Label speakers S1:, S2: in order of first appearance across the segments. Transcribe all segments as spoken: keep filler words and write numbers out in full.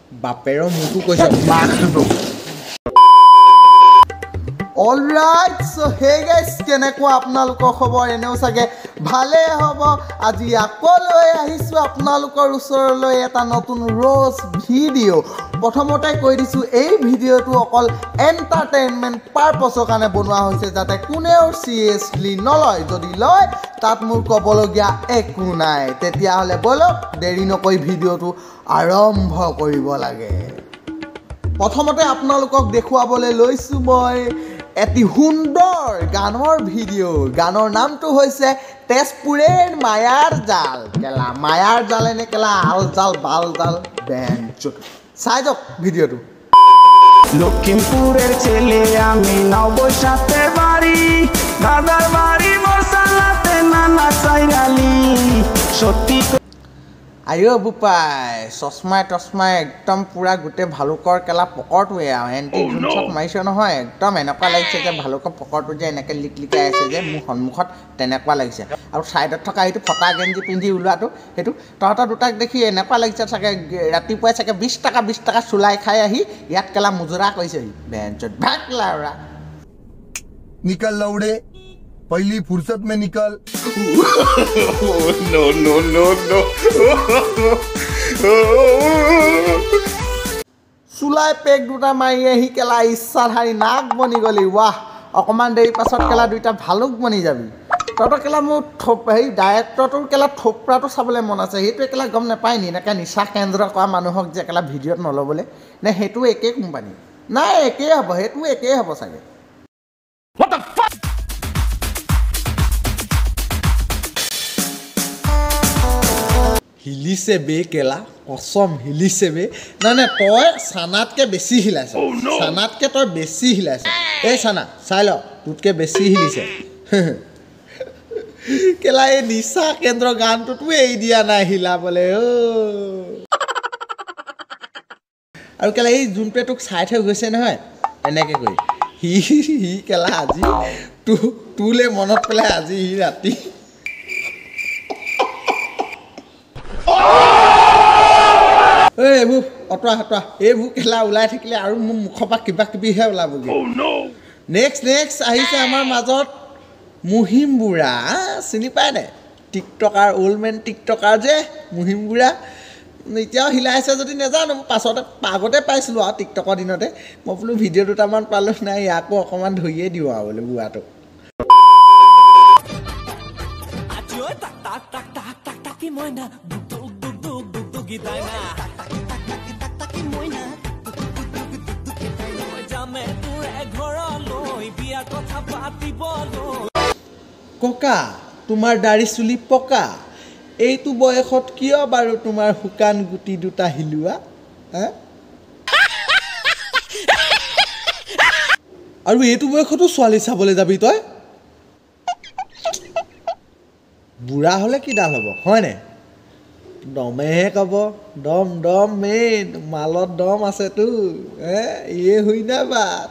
S1: বাপেৰৰ মুখটো কৈছে মাকটো অলৰাইট সো হে গাইস কেনেকুৱা আপোনালোকৰ খবৰ এনেও চাগে ভালে হ'ব আজি আকৌ লৈ আহিছো আপোনালোকৰ ওচৰলৈ এটা নতুন ৰ'জ ভিডিঅ' প্ৰথমতে কৈ দিছো এই ভিডিঅ'টো অকল এণ্টাৰটেইনমেণ্ট পাৰপছৰ কাৰণে বনোৱা হৈছে যাতে কোনেও চিৰিয়াছলি নলয় যদি লয় তাত মোৰ ক'বলগীয়া একো নাই তেতিয়াহ'লে বলক দেৰি নকৰি ভিডিঅ'টো আৰম্ভ কৰিব লাগে প্ৰথমতে আপোনালোকক দেখুৱাবলৈ লৈছো মই এটি সুন্দৰ গানৰ ভিডিঅ' গানৰ নামটো হৈছে তেজপুৰৰ মায়াৰ জাল কেলা মায়াৰ জাল এনে কেলা আল জাল বাল জাল বেঞ্চ চাই যাওক ভিডিঅ'টো
S2: লখিমপুরের ছেলে আমি নবসাতে বাড়ি দাদার বাড়ি মশালাতে নানা চাইরালি সত্যি
S1: আইও বুপাই চশমাই টচমাই একদম পুৰা গোটেই ভালুকৰ কেলা পকৰটোৱে আৰু এণ্টি জোনছত মাৰিছে নহয় একদম এনেকুৱা লাগিছে যে ভালুকৰ পকৰটো যে এনেকৈ লিক লিকাই আছে যে মোৰ সন্মুখত তেনেকুৱা লাগিছে আৰু ছাইডত থকা সেইটো ফটা গেঞ্জি পিন্ধি ওলোৱাটো সেইটো তহঁতৰ দুটাক দেখি এনেকুৱা লাগিছে চাগে ৰাতিপুৱাই চাগে বিছ টকা বিছ টকা চুলাই খাই আহি ইয়াত কেলা মুজৰা কৰিছেহি বেঞ্চত ভাগ লাউৰা
S3: निकल लौड़े पहली फुर्सत में निकल
S4: नो नो नो नो
S1: চুলাই পেক দুটা মাৰি আহি কেলা ইচ্ছাধাৰী নাক বনি গলি ৱাহ অকণমান দেৰি পাছত কেলা দুইটা ভালুক বনি যাবি তহঁতৰ কেলা মোৰ থপ হেৰি ডাইৰেক্টৰটোৰ কেলা থপৰাটো চাবলৈ মন আছে সেইটোৱে কেলা গম নাপায় নি এনেকৈ নিচা কেন্দ্ৰ কৰা মানুহক যে কেলা ভিডিঅ'ত নল'বলৈ নে সেইটো একেই কোম্পানী নাই একেই হ'ব সেইটো একেই হ'ব চাগে হিলিছে বে কেলা কসম হিলিছে বে নাই নাই তই চানাতকৈ বেছি হিলাইছ চানাতকৈ তই বেছি হিলাইছ এই চানা চাই ল তোতকৈ বেছি হিলিছে কেলা এই নিচা কেন্দ্ৰ গানটোতো এৰি দিয়া নাই হিলাবলৈ অ' আৰু কেলা এই যোনটোৱে তোক চাই থৈ গৈছে নহয় এনেকৈ কৰি সি সি কেলা আজি তো তোলৈ মনত পেলাই আজি সি ৰাতি এই এইবোৰ অঁতৰা অঁতৰা এইবোৰ কেলা ওলাই থাকিলে আৰু মোৰ মুখৰ পৰা কিবা কিবিহে ওলাবগৈ নেক্সট নেক্সট আহিছে আমাৰ মাজত মুহিম বুঢ়া চিনি পায় নাই টিকটকাৰ অল্ড মেন টিকটকাৰ যে মুহিম বুঢ়া এতিয়াও হিলাইছে যদি নাজানো পাছতে আগতে পাইছিলোঁ আৰু টিকটকৰ দিনতে মই বোলো ভিডিঅ' দুটামান পালোঁ নাই ইয়াকো অকণমান ধৰিয়ে দিওঁ আৰু বোলে বুঢ়াটোক ককা তোমাৰ দাড়ি চুলি পকা এইটো বয়সত কিয় বাৰু তোমাৰ শুকান গুটি দুটা হিলোৱা আৰু এইটো বয়সতো ছোৱালী চাবলৈ যাবি তই বুঢ়া হ'লে কিডাল হ'ব হয়নে দমেহে ক'ব দম দম মেইন মালত দম আছেতো হে ইয়ে হৈ না বাত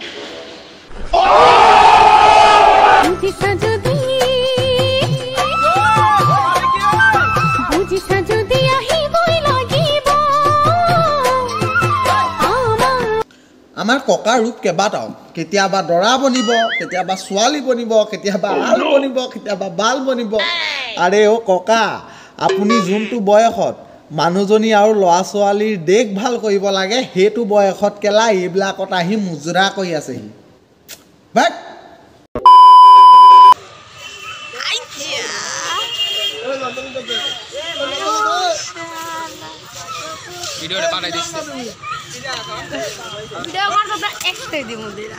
S1: আমাৰ ককাৰ ৰূপ কেইবাটাও কেতিয়াবা দৰা বনিব কেতিয়াবা ছোৱালী বনিব কেতিয়াবা আল বনিব কেতিয়াবা বাল বনিব আৰে অ' ককা আপুনি যোনটো বয়সত মানুহজনী আৰু ল'ৰা ছোৱালীৰ দেখভাল কৰিব লাগে সেইটো বয়সত কেলা এইবিলাকত আহি মুজৰা কৰি আছেহি ভাগ
S5: ভিডিওটা পাঠাই দিচ্ছি ভিডিও কর তো একটাই দিমু দিরা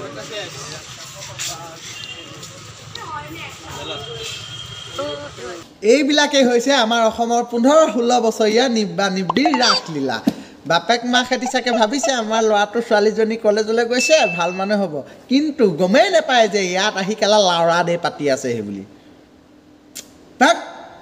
S1: এইবিলাকেই হৈছে আমাৰ অসমৰ পোন্ধৰ ষোল্ল বছৰীয়া নিব্বা নিব্বিৰ ৰাসলীলা বাপেক মাকে চাগে ভাবিছে আমাৰ ল'ৰাটো ছোৱালীজনী কলেজলৈ গৈছে ভাল মানুহ হ'ব কিন্তু গমেই নাপায় যে ইয়াত আহি কেলা লাউৰা দে পাতি আছে সেই বুলি ভাগ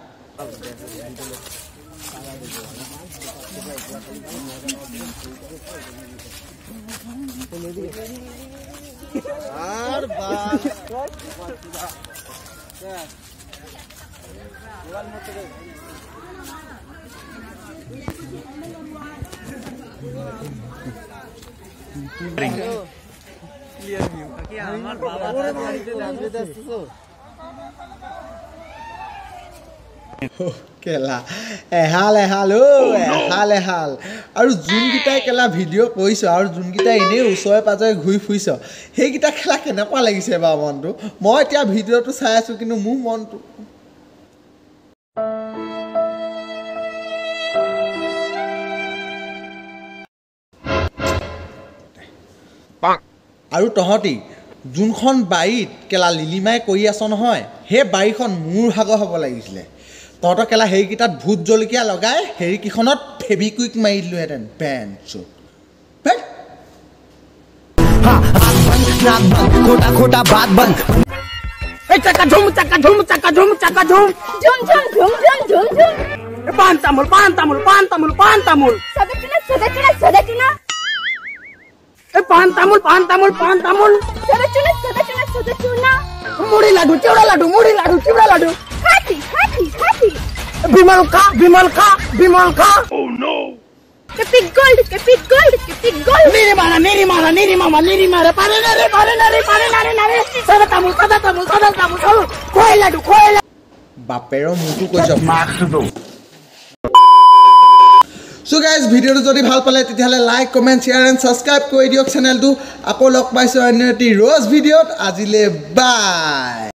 S1: আর বাস কেলা এহাল এহাল ও এহাল এহাল আৰু যোনকেইটাই কেলা ভিডিঅ' কৰিছ আৰু যোনকেইটাই এনেই ওচৰে পাজৰে ঘূৰি ফুৰিছ সেইকেইটা খেলা কেনেকুৱা লাগিছে বাৰু মনটো মই এতিয়া ভিডিঅ'টো চাই আছোঁ কিন্তু মোৰ মনটো আৰু তহঁতি যোনখন বাৰীত কেলা লিলিমাই কৰি আছ নহয় সেই বাৰীখন মোৰ ভাগৰ হ'ব লাগিছিলে তহঁতৰ কেলা সেইকেইটাত ভোট জলকীয়া লগাই হেৰিকেইখনত ফেবিকুইক মাৰি দিলোহেঁতেন বেঞ্চ
S2: खोटा खोटा बात बंद चक्का झूम चक्का झूम चक्का झूम चक्का झूम
S4: झुम झुम झुम झुम झुम झुम
S2: पान तामुल पान तामुल पान तामुल पान तामुल
S4: सदचुना सदचुना सदचुना
S2: ए पान तामुल पान तामुल पान तामुल
S4: सदचुना सदचुना सदचुना
S2: मुड़ी लाडू चिवड़ा लाडू मुड़ी लाडू चिवड़ा लाडू
S4: हाथी हाथी हाथी
S2: विमल खा विमल खा विमल खा ओह नो
S4: कैपिक गोल्ड कैपिक गोल्ड कैपिक गोल्ड
S2: नीरी मारा नीरी मारा नीरी मामा नीरी मारा पारे नरे पारे नरे पारे नरे नरे सदा तामुल सदा तामुल सदा तामुल सदा खोए लाडू खोए
S1: বাপেৰৰ মুখটো কৈছ সো গাইজ ভিডিঅ'টো যদি ভাল পালে তেতিয়াহ'লে like comment share and subscribe কৰি দিয়ক চেনেলটো আকৌ লগ পাইছোঁ অন্য এটি ৰ'জ ভিডিঅ'ত আজিলৈ বাই